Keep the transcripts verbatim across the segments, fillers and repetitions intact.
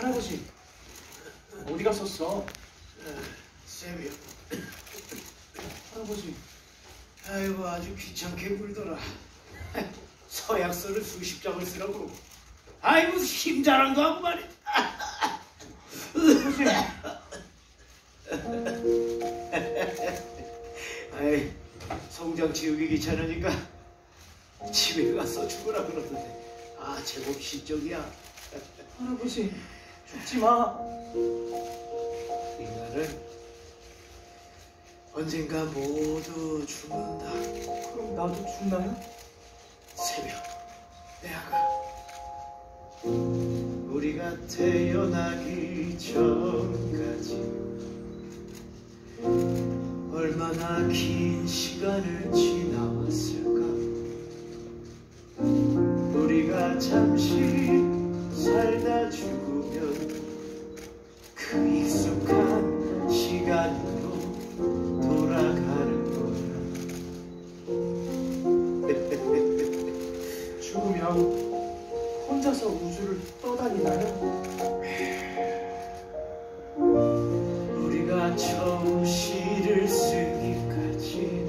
할아버지, 어디 갔었어? 쌤이요. 할아버지. 아이고, 아주 귀찮게 굴더라. 서약서를 수십 장을 쓰라고. 아이고, 힘 잘한 거 하고 말이야. 아이, 송장 치우기 귀찮으니까 집에 가서 죽으라 그러던데. 아, 제법 시적이야. 할아버지, 죽지 마. 인간은 언젠가 모두 죽는다. 그럼 나도 죽나요? 새벽, 내 아가, 우리가 태어나기 전까지 얼마나 긴 시간을 지나왔을까. 우리가 잠시 살다 죽으면 그 익숙한 시간으로 돌아가는 거야. 죽으면 혼자서 우주를 떠다니나요? 우리가 처음 시를 쓰기까지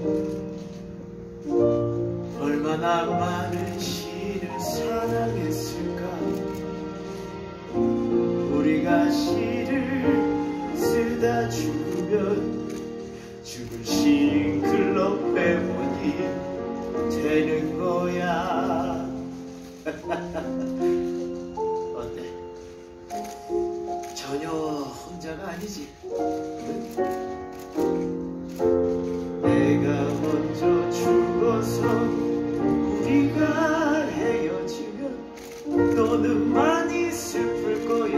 얼마나 많은 시를 사랑했을까. 우리가 시를 쓰다 죽으면 죽을 시 글러 빼보니 되는 거야. 어때? 전혀 혼자가 아니지. 내가 먼저 죽어서 우리가 헤어지면 너는 많이 슬플 거야.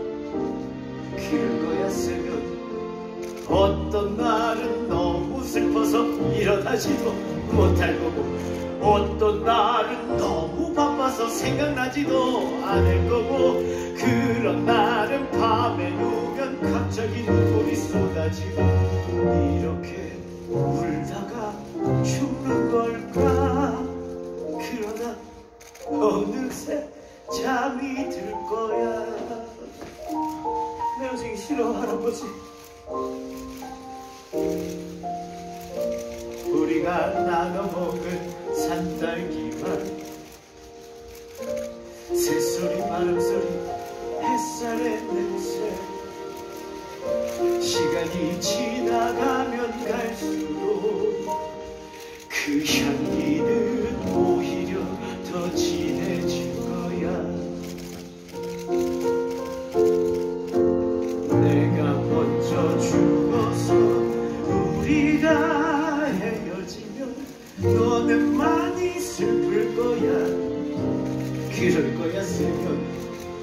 그럴 거였으면 어떤 날은 너무 슬퍼서 일어나지도 못할 거고, 어떤 날은 너무 바빠서 생각나지도 않을 거고, 그런 날은 밤에 누우면 갑자기 눈물이 쏟아지고, 이렇게 울다가 죽는 걸까. 그러다 어느새 잠이 들 거야. 헤어지기 싫어, 할아버지. 우리가 나눠 먹은 산딸기만, 새소리 바람소리 햇살의 냄새, 시간이 지나가면 갈수록 그 향기는 오히려 더 진해질 거야. 내가 먼저 죽어서 우리가 헤어지면 너는 많이 슬플 거야. 그럴 거였으면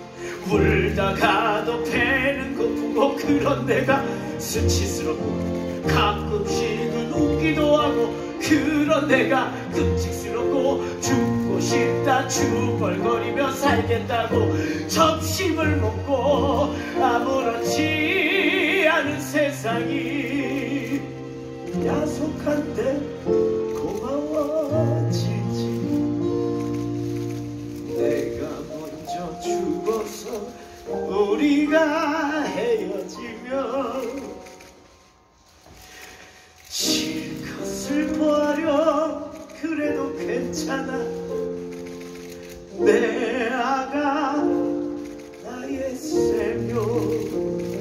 울다가도 배는 고프고, 그런 내가 수치스럽고 가끔씩은 웃기도 하고, 그런 내가 끔찍스럽고 죽고 싶다 중얼거리며 살겠다고 점심을 먹고 아무렇지 않은 세상이 야속한데 고마워지지. 내가 먼저 죽어서 우리가 헤어지면 실컷 슬퍼하렴. 그래도 괜찮아. 내 아가 나의 쌤요.